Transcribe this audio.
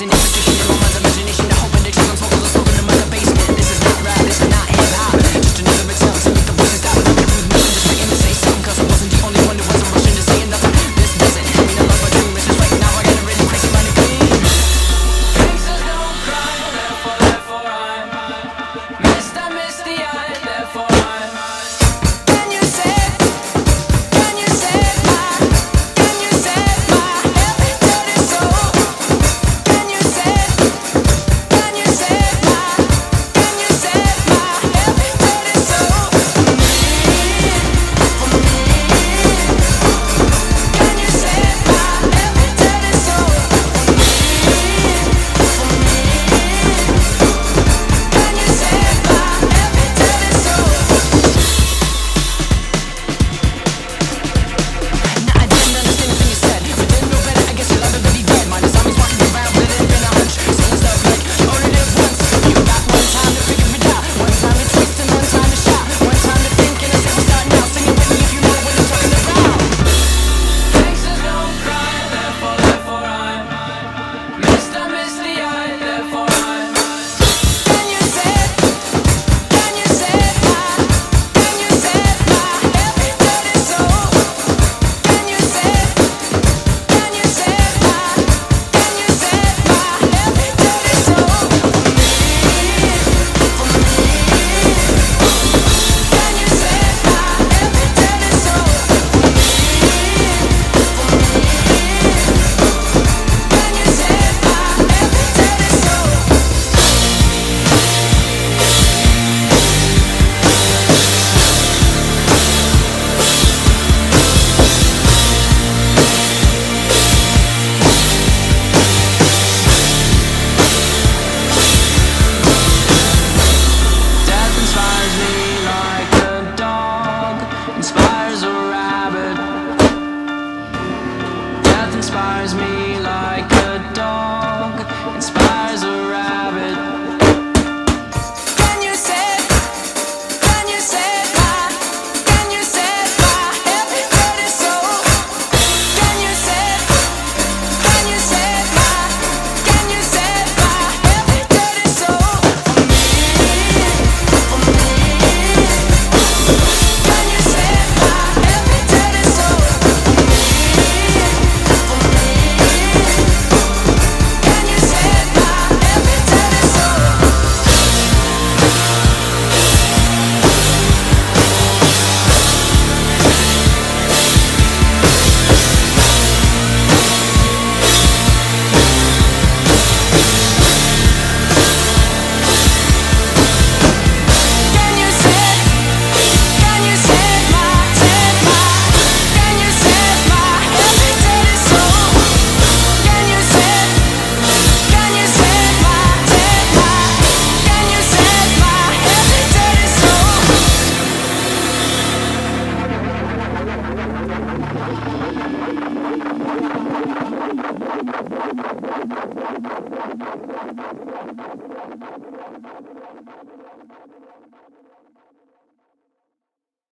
chasing repetition in my mind's imagination. I hope addiction on top of the smoke in the basement. This is not rap, this is not hip-hop. Just another attempt to make the voices stop. And I'm with nothing, just waiting to say something. Cause I wasn't the only one who wasn't rushing to say nothing. This doesn't mean I lost my dream. It's just right now I got a really crazy mind to clean. Gangsters don't cry, therefore I'm missed, I miss the eye, therefore I'm. Can you save my heavy dirty soul? Can you save my heavy dirty soul? Can you save my heavy dirty soul? Can you save my heavy dirty soul? Nah, I didn't understand anything you said, but didn't know better. I guess you're alive and really dead. Mine is zombies walking around with it ain't been a hunch. Saying stuff like, only live once. You got one time to figure it out, one time to twist and one time to shout, one time to think and I say we'll start now. Sing it with me if you know what I'm talking about. Gangsters don't cry, therefore I'm missed, I miss the eye, therefore I'm. Can you save my heavy dirty soul? Can you save my heavy dirty soul? Can you save my heavy dirty soul? Death inspires me like a dog inspires a rabbit. Death inspires me like a dog inspires a rabbit. Can you save my heavy dirty soul? Can you save my heavy dirty soul? Can you save my heavy dirty soul? Can you save my heavy dirty soul? Can you save my heavy dirty soul? Can you save my heavy dirty soul?